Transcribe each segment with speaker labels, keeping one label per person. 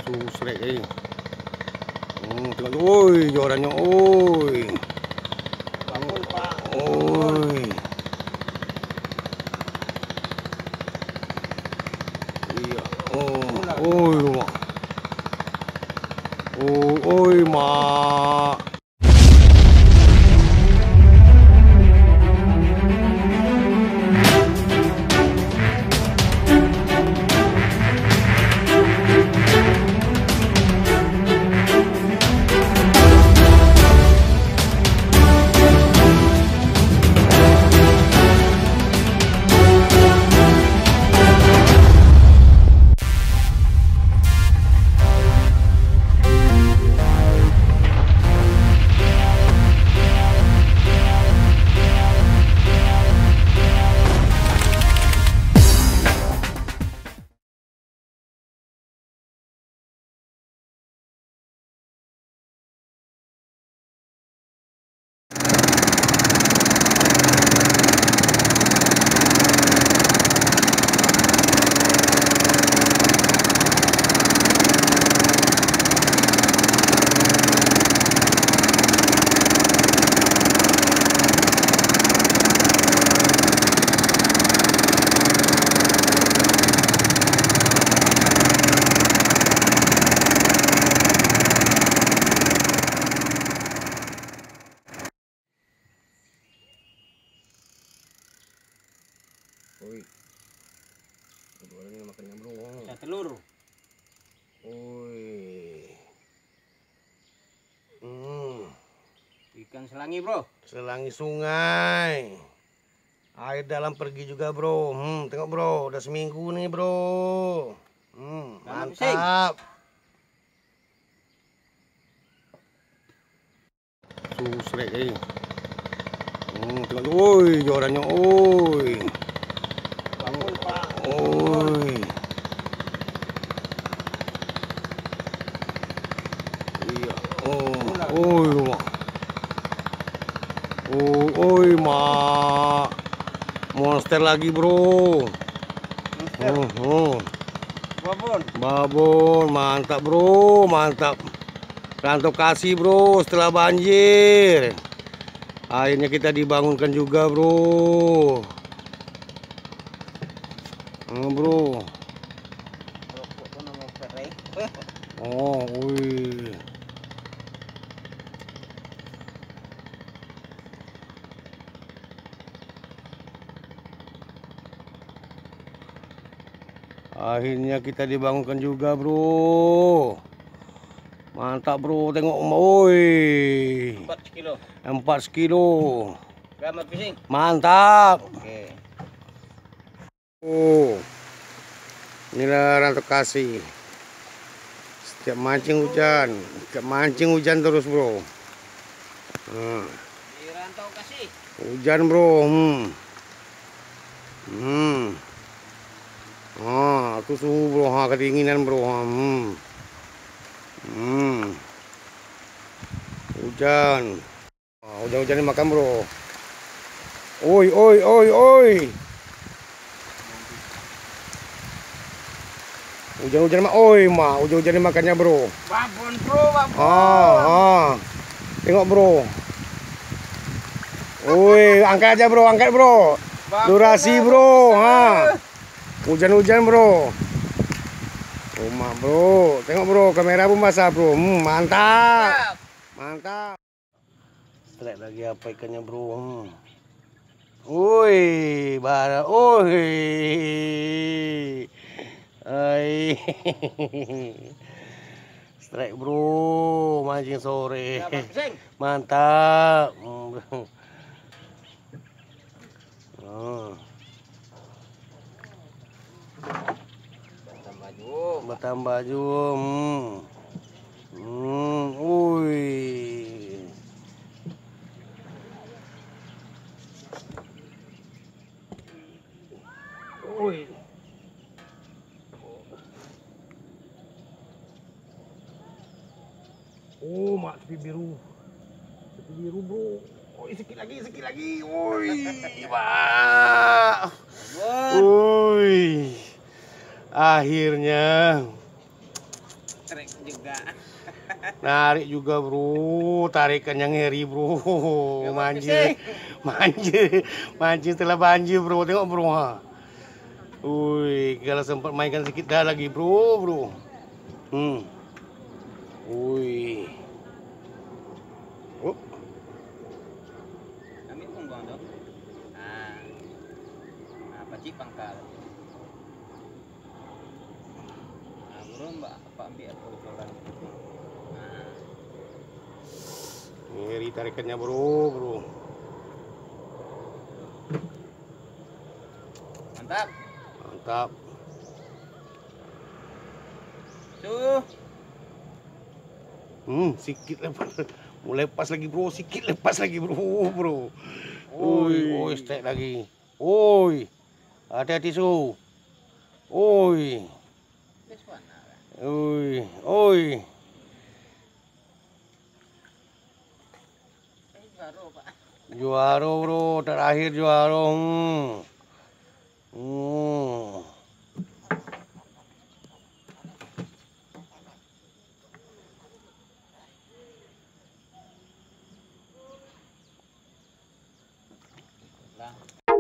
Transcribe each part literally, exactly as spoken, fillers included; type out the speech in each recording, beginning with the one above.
Speaker 1: Susrek eh. Hmm, tengok oi, jorannya oi.
Speaker 2: Bangun, Pak.
Speaker 1: Oi. Iya. Oh, oi, mak. Oh, oi, mak. Oi. Orangnya makannya bro.
Speaker 2: Ada telur.
Speaker 1: Oi. Hmm.
Speaker 2: Ikan selangi, bro.
Speaker 1: Selangi sungai. Air dalam pergi juga, bro. Hmm, tengok bro, udah seminggu nih, bro. Hmm, mantap. Susrek eh. Hmm, tengok oi, jorannya oi.
Speaker 2: Bangun, Pak.
Speaker 1: Oi. Iya. Oh, oi, mak. Oh, oi, mak. Monster lagi, bro.
Speaker 2: Monster.
Speaker 1: Oh, oh.
Speaker 2: Babon.
Speaker 1: Babon, mantap, bro, mantap. Rantau kasih, bro, setelah banjir. Akhirnya kita dibangunkan juga, bro. Hmm, bro. Oh, wih. Akhirnya kita dibangunkan juga, bro. Mantap, bro. Tengok, woi.
Speaker 2: empat kilo.
Speaker 1: empat kilo.
Speaker 2: Gambar fishing.
Speaker 1: Mantap.
Speaker 2: Oke.
Speaker 1: Oh. Inilah rantau kasih. Setiap mancing hujan, setiap mancing hujan terus, bro. Hmm.
Speaker 2: Di rantau kasih.
Speaker 1: Hujan, bro. Hmm. Hmm. Ah, itu suhu, bro. Ha, kedinginan, bro. Ha, hmm. Hmm. Hujan. Ah, hujan-hujan makan, bro. Oi, oi, oi, oi. Hujan-hujan mah, oi, mah. Hujan-hujan makannya, bro.
Speaker 2: Babon, bro, babon.
Speaker 1: Ah, ah. Tengok, bro. Woi, angkat aja, bro, angkat, bro. Durasi, bro. Ha. Hujan-hujan, bro. Rumah, bro. Tengok, bro, kamera pun basah, bro. Hmm, mantap. Mantap. Strike lagi apa ikannya, bro. Hmm. Woi, bara. Oi. Hai. Strike, bro. Mancing sore. Mantap. Hmm. Oh.
Speaker 2: Batam baju.
Speaker 1: Batam baju. Hmm. Hmm. Ui. Ui. Oh, mak tepi biru. Tepi biru, bro. Oi, sikit lagi, sikit lagi. Oi, mak. Ui. Akhirnya
Speaker 2: enggak.
Speaker 1: Narik juga bro, tarikannya ngeri bro.
Speaker 2: Nggak
Speaker 1: Manjir, manjir, manjir setelah banjir bro. Tengok bro ha. Wih, kalau sempat mainkan sedikit dah lagi bro, bro. Hmm. Wih. Oh.
Speaker 2: Ambil punggung tu. Ah. Ah, pacik pangkal. Ah, burung mbak apa ambil apa usulan. Ah.
Speaker 1: Ngeri tarikannya bro, bro.
Speaker 2: Mantap.
Speaker 1: Mantap.
Speaker 2: Tuh.
Speaker 1: Hmm, sikit lepas. Mulai lepas lagi bro, sikit lepas lagi bro, bro. Oi, oi, strike lagi. Oi. Hati-hati su. Oi. Oi, oi. Juara bro, terakhir juara. Hmm. Hmm.
Speaker 2: Lah.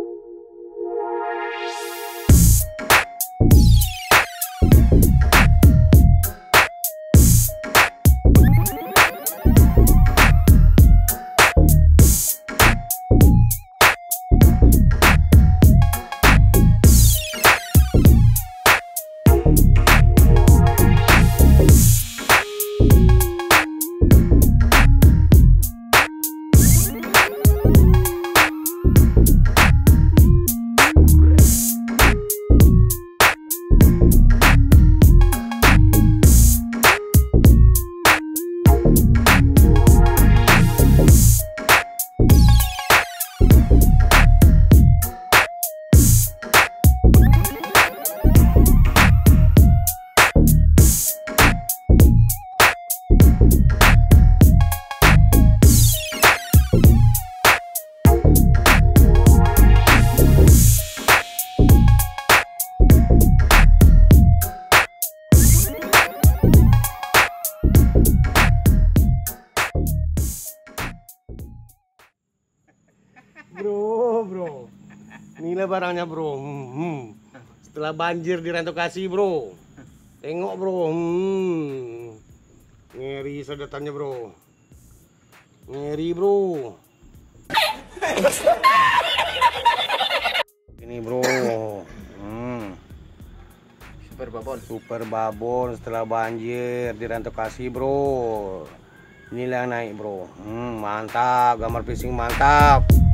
Speaker 1: Bro, bro. Inilah barangnya bro. Hmm. Setelah banjir di Rantau Kasih bro. Tengok bro. Hmm. Ngeri sedotannya bro. Ngeri bro. Ini bro. Hmm.
Speaker 2: Super babon.
Speaker 1: Super babon setelah banjir di Rantau Kasih bro. Inilah yang naik bro. Hmm, mantap, gambar fishing mantap.